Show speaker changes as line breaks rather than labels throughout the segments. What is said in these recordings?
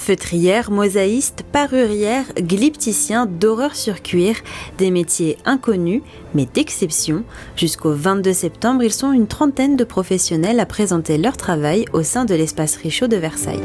Feutrières, mosaïstes, parurières, glypticiens, doreurs sur cuir, des métiers inconnus, mais d'exception. Jusqu'au 22 septembre, ils sont une trentaine de professionnels à présenter leur travail au sein de l'espace Richaud de Versailles.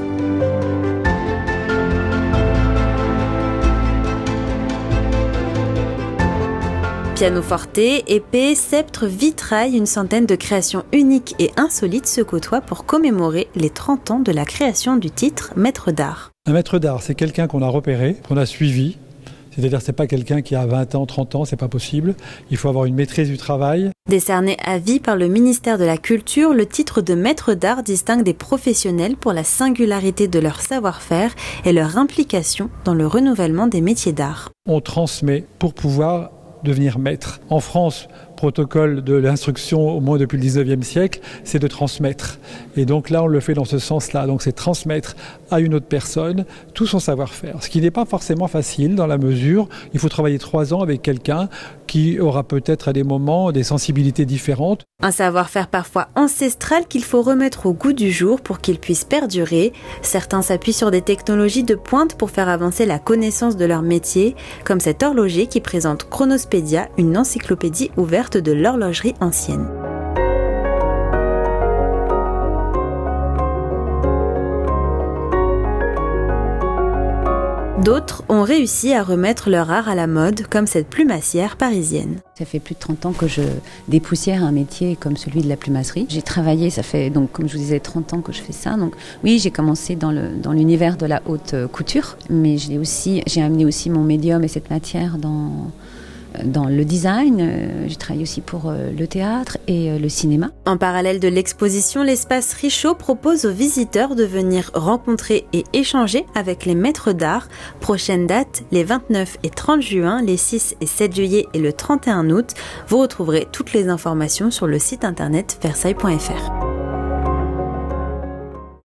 Pianoforte, épée, sceptre, vitrail, une centaine de créations uniques et insolites se côtoient pour commémorer les 30 ans de la création du titre Maître d'art.
Un maître d'art, c'est quelqu'un qu'on a repéré, qu'on a suivi. C'est-à-dire que ce n'est pas quelqu'un qui a 20 ans, 30 ans, c'est pas possible. Il faut avoir une maîtrise du travail.
Décerné à vie par le ministère de la Culture, le titre de maître d'art distingue des professionnels pour la singularité de leur savoir-faire et leur implication dans le renouvellement des métiers d'art.
On transmet pour pouvoir devenir maître. En France, protocole de l'instruction, au moins depuis le 19e siècle, c'est de transmettre. Et donc là, on le fait dans ce sens-là. Donc c'est transmettre à une autre personne tout son savoir-faire. Ce qui n'est pas forcément facile dans la mesure, il faut travailler 3 ans avec quelqu'un qui aura peut-être à des moments des sensibilités différentes.
Un savoir-faire parfois ancestral qu'il faut remettre au goût du jour pour qu'il puisse perdurer. Certains s'appuient sur des technologies de pointe pour faire avancer la connaissance de leur métier, comme cet horloger qui présente Chronospédia, une encyclopédie ouverte de l'horlogerie ancienne. D'autres ont réussi à remettre leur art à la mode, comme cette plumassière parisienne.
Ça fait plus de 30 ans que je dépoussière un métier comme celui de la plumasserie. J'ai travaillé, ça fait donc, comme je vous disais, 30 ans que je fais ça. Donc oui, j'ai commencé dans l'univers de la haute couture, mais j'ai amené aussi mon médium et cette matière dans le design. J'ai travaillé aussi pour le théâtre et le cinéma.
En parallèle de l'exposition, l'espace Richaud propose aux visiteurs de venir rencontrer et échanger avec les maîtres d'art. Prochaine date, les 29 et 30 juin, les 6 et 7 juillet et le 31 août. Vous retrouverez toutes les informations sur le site internet versailles.fr.